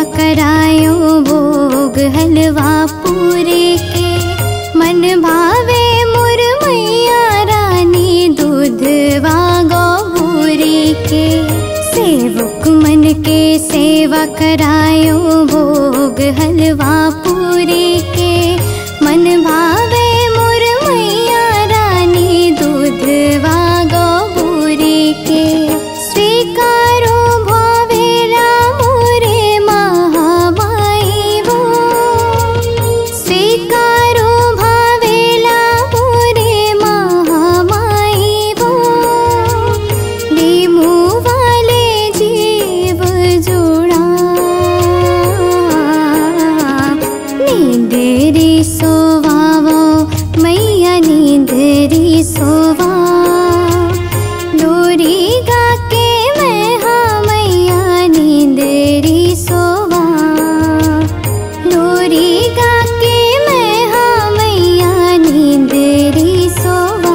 करायो भोग हलवा पूरे के। मन भावे मोर मैया रानी दूधवा गौ भूरे के। सेवक मन के सेवा करायो भोग हलवा पूरे के। मन भावे मोर मैया रानी दूधवा गौ भूरे के। स्वीकारो भावेला मोरे महामाई वो। स्वीकारो भावेला मोरे महामाई वो। लीमू वाले जीव जोड़ा नींदेरी सोवावो मैया नींदेरी सोवा। लोरी गा के मैं हाँ मैया नींदेरी सोवा। लोरी गा के मैं हाँ मैया नींदेरी सोवा।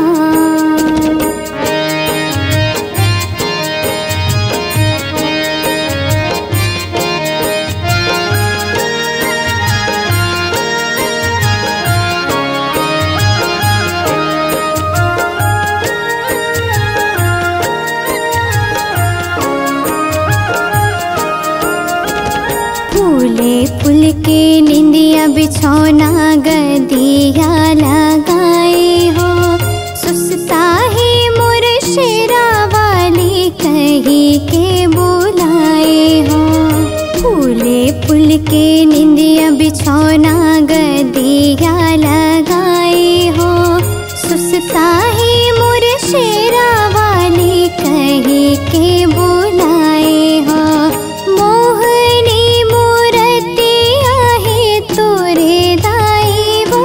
फूले फूल के निंदिया बिछौना गदिया लगाए हो। सुस्ता ही मोर शेरा वाली कही के बुलाए हो। फूले फूल के निंदिया बिछौना गदिया लगाए हो। सुस्ता ही मोर शेरा वाली कही के बुलाए हो। मोहनी मूर्तिया है तोरे दाई वो।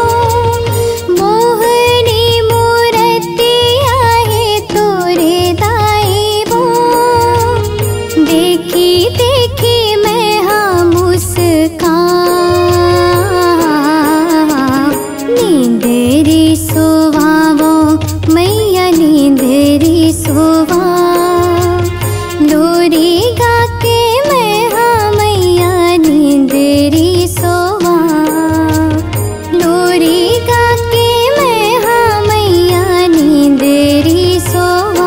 मोहनी मूर्तिया है तोरे दाई वो। देखी देखी मैं हाँ मुस्कान नींदेरी सोवावो मैया नींदेरी सोवा। लोरी गा के मैं हाँ मैया नींदेरी सोवा। लोरी गा के मैं हाँ मैया नींदेरी सोवा।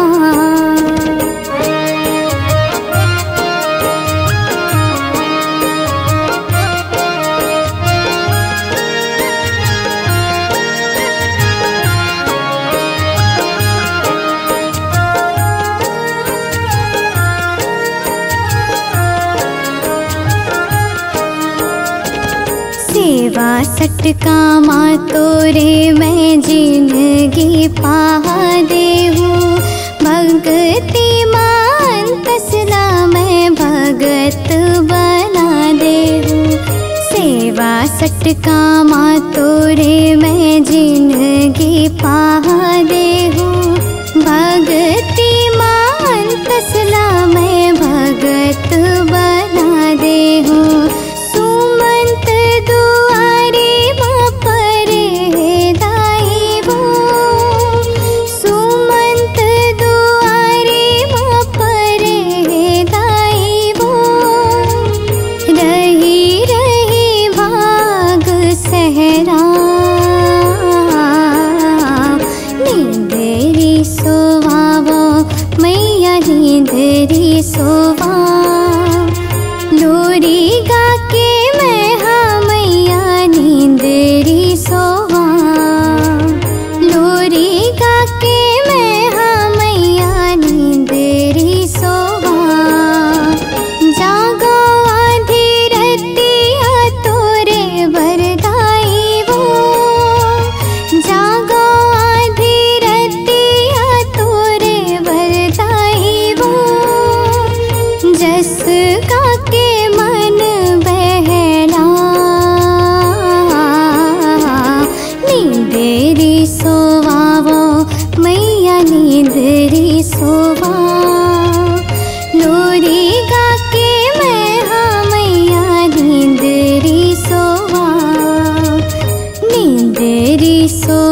सेवा सटका माँ तोरे मैं जिंदगी पा देहू। भगती मान तसला मैं भगत बना देहू। सेवा सटका माँ तोरे मैं जिंदगी पा देहू। भगती मान तसला मैं भगत बना देहू। सुमंत दुआरे माँ परे दाई वो। सुमंत दुआरे माँ परे दाई वो। रही रही भाग सहरा नींदेरी सोवावो मैया नींदेरी सोवा। लोरी गा के मैं हाँ मैया नींदेरी सोवा। लोरी गा के मैं हाँ मैया नींदेरी सोवा। जागो आधी रतिया तोरे बरदाई वो। जागो आधी रतिया तोरे बरदाई वो। जस गा के मन बहला नींदेरी सोवावो मैया नींदेरी सोवा। लोरी गा के मैं हाँ मैया नींदेरी सोवा। नींदेरी सो